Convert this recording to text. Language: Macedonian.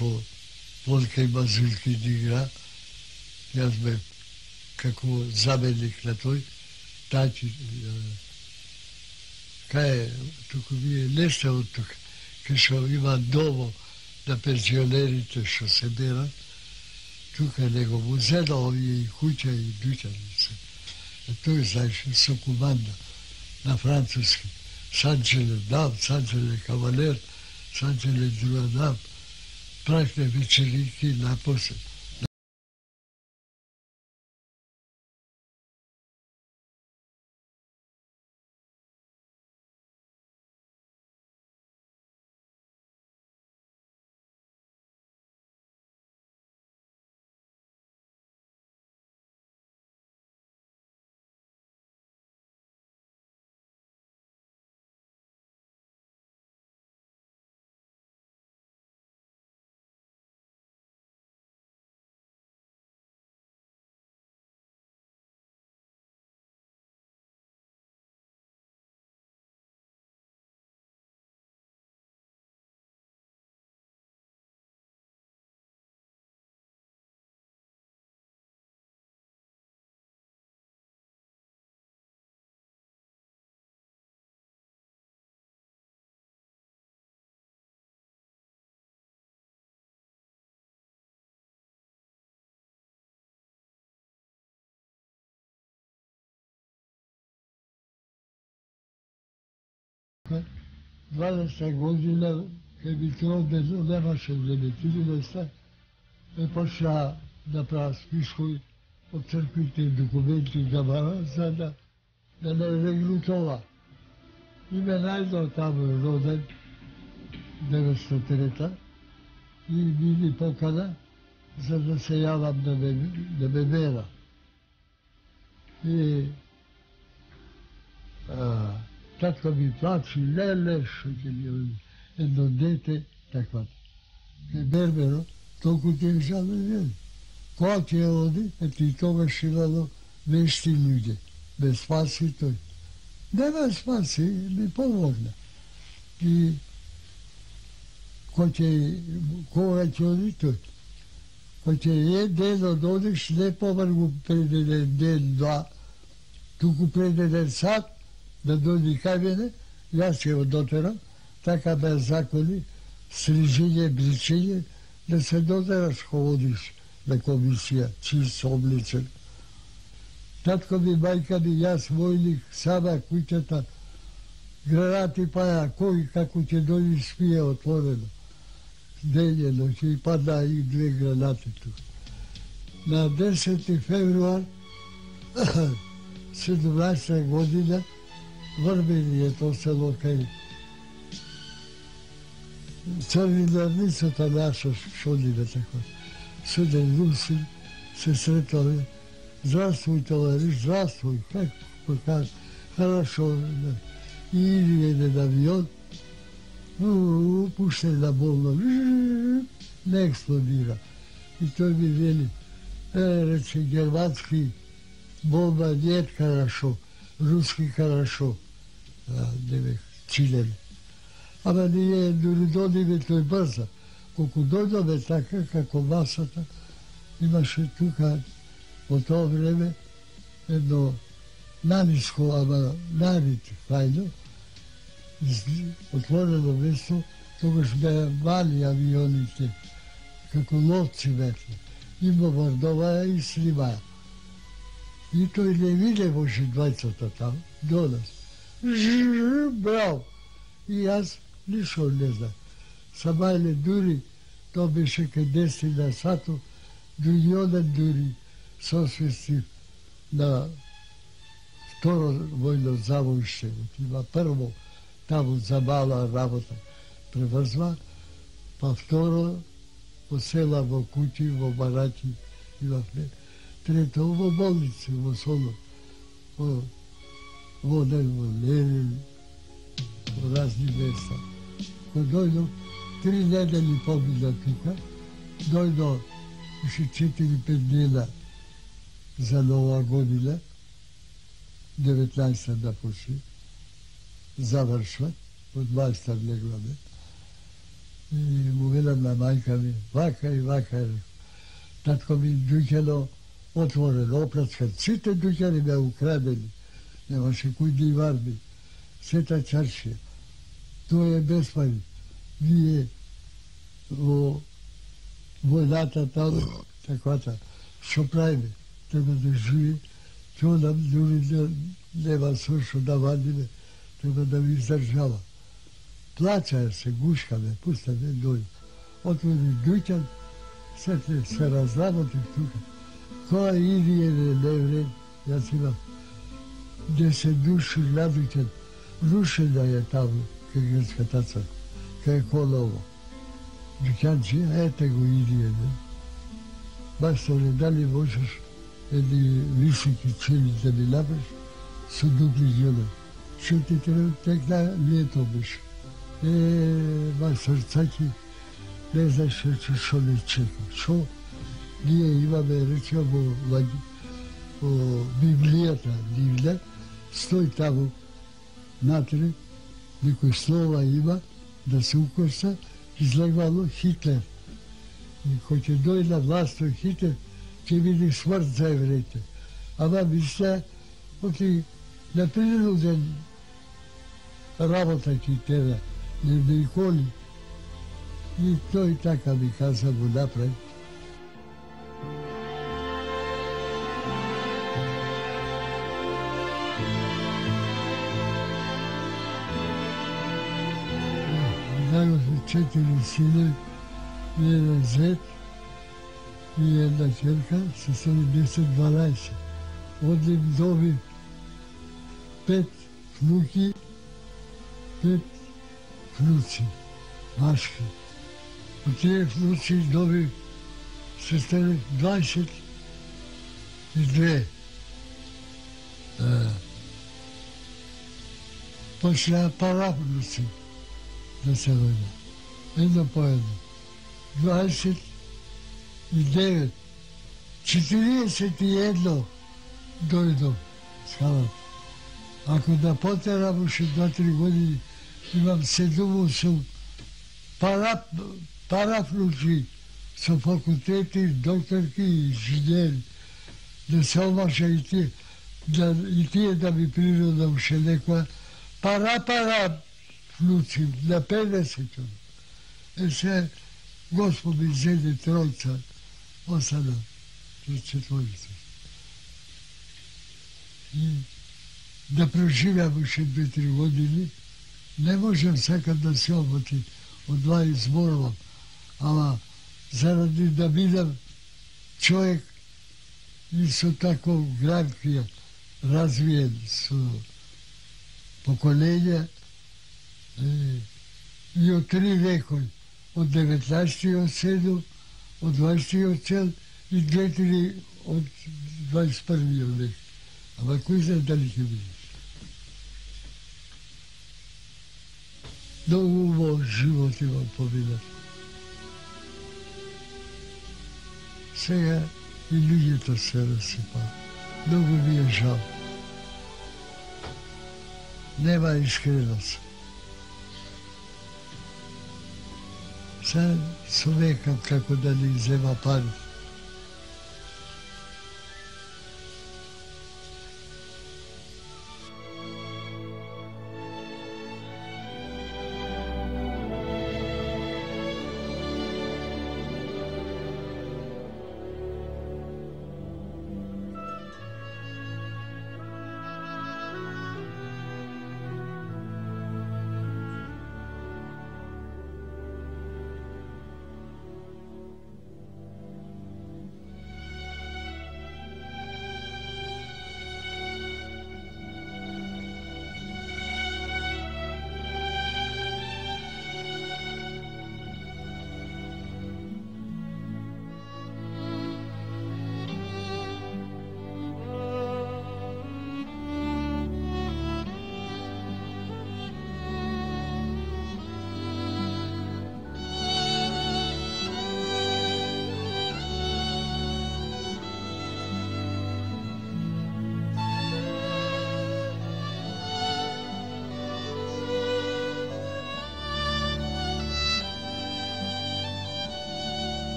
шо Волка и Мазурки да игра. Јас бе како заменик на тој. Тајчи, кај туку вие не сте од тука, кај што има домо на пензионерите што се берат, тука него му зеда овие и куќа и дуќаница. Тој знаеш со команда на француски. Санчеле дам, Санчеле кавалер, Санчеле друга дам. Правихме вечеринки напослед. Ме 20 година, кај би трудно немаше легитимност, почна да правя спискови од црквите и документи габара, за да не регрутова. И ме најдо таму роден, 903-та, и ми покана, за да се јавам да ме бера. И татко ми плачи, леле, што ќе ми едно дете, таква. Ке берберо, толку ќе жале не. Кога ќе оди, и тогаш имало вешти луѓе. Ме спаси тој. Не ме спаси, ми помогна. И кога ќе оди тој? Кога ќе ден одиш, не помргу пред ден, два, туку пред еден сат, да дојди кај мене, јас ќе го дотерам, така бе закони, стрижење, бричење, да се дотераш кога одиш на комисија, чист обличен. Татко ми, мајка ми, јас војник, сама куќата, гранати паја, кој како ќе дојди спие отворено. Дење, ноќе и падна и 2 гранати тук. На 10 февруар 17 година Врбени е то село кај Црвинарницата наша Шодина така. Суден Русин се сретале. Здравствуй, товариш, здравствуй. Како кажа, хорошо. И иди еден авион, пуштен на болно, не експлодира. И тој ми вели, рече, германски бомба нет хорошо, руски хорошо. Не бех чилен. Ама ние дури додиме тој брза. Колку дојдоме така, како масата, имаше тука во тоа време едно наниско, ама нарите, фајно, отворено место, тогаш беа мали авионите, како ловци беа. И бомбардоваа и снимаа. И тој не виде може двајцата таму, до нас. Браво! И јас ништо не знам. Самајле дури, тоа беше кај 10 на сато, Дујонен дури сосвести на второ војно завојще. Има прво таму за мала работа преврзва, па второ во села, во куќи, во бараки имавме. Трето во болници, во Солон, во Ленин, во разни места. Кога дојдов, 3 недели победа тука, дојдо уште 4-5 дена за Нова година, 19 да почне, завршва, од 20 легламе. I mu velim na majka mi, vaka i vaka. Tatko mi dućano otvoreno, opljačkan. Site dućani me ukradeni. Nemaše kuj ni varbi. Sveta čaršija. To je besmani. Ние во војната таму, таквата, што правиме? Треба да живи, тоа нам луѓе нема со што да вадиме, треба да ви издржава. Плачаја се, гушкаме, пустаме доју. Отвори дуќан, се разработи тука. Која иди не време, јас имам 10 души на дуќан, рушена е таму, кај грчката црква. Кај Колово. Дукјанчи, ете го идије. Баш се не дали можеш едни високи чели да ми направиш со дупли ѓеле. Што ти треба тек на лето беше. Ма срцаки, не знаеш што не чека. Што? Ние имаме, речемо, во Библијата, Библија, стои таму, натре, некој слова има, да се укоса, излегвало Хитлер. И кој ќе дојде на власт од Хитлер, ќе биде смрт за евреите. Ама мисля, оти на принуден работа ќе теда, не николи. И тој така ми каза го направи. Дадоше 4 сина и еден зет и една ќерка, се стане 10-12. Одим доби 5 внуки, 5 внуци, машки. Од тие внуци доби се стане 22. Почнаа пара внуци да се роѓа. Едно по едно. 29. 41 дојдов скалата. Ако да потерам уште 2-3 години, имам 7-8 парафнучи со факултети, докторки и инженери. Да се омаша и тие да ми природа уште некоја пара внуци на 50. Се Господи зеде тројца, осада, четворица. И да преживеам уште 2-3 години, не можам сакам да се омоти од два изборувам, ама заради да бидам човек и со тако гранкија развиен со поколења и од 3 векови, од 19. седу, од 20. цел и 4 од 21. век. Ама кој знае дали ќе бидеш? Многу убав живот имам поминат. Сега и луѓето се расипаат. Многу ми е жал. Нема искреност. Сега совекам како да ни зема пари.